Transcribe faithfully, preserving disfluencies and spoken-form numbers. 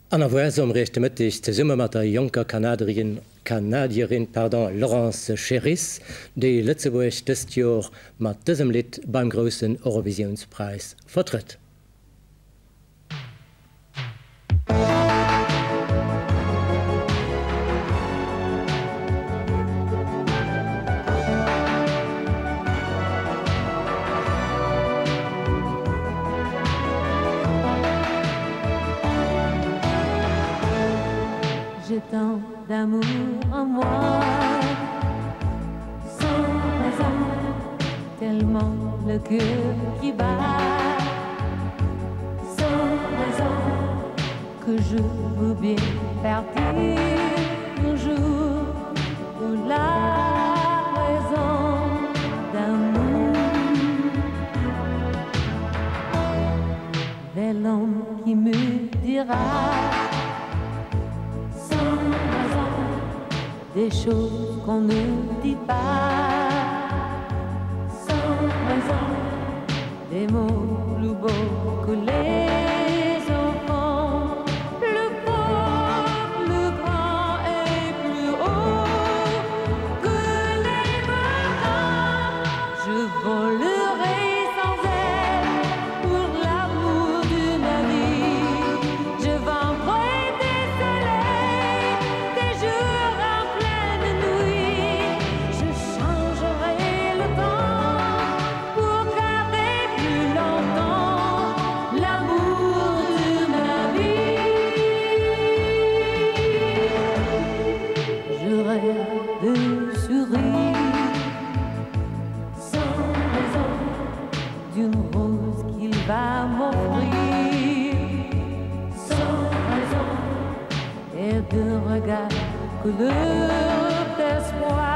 An der Wesom rechte Mëttich ze Summe mat der Junker Kanadien Kanadierin pardon, Laurence Cheris, déi Lëtzeburg dëst Joer mat dësem Lied beim grossen Eurovisionspreis vertritt. J'ai tant d'amour en moi, sans raison, tellement le cœur qui bat, sans raison, que je veux bien partir un jour pour la raison d'amour. Vers l'homme qui me dira des choses qu'on ne dit pas, sans raison, des mots plus beaux que les enfants, plus beaux, plus grands et plus hauts que les volcans. Je volerai sans elle pour l'amour de ma vie. Je vendrai des soleils, des jours de sourire sans raison d'une rose qu'il va m'offrir, sans raison et d'un regard couleur d'espoir.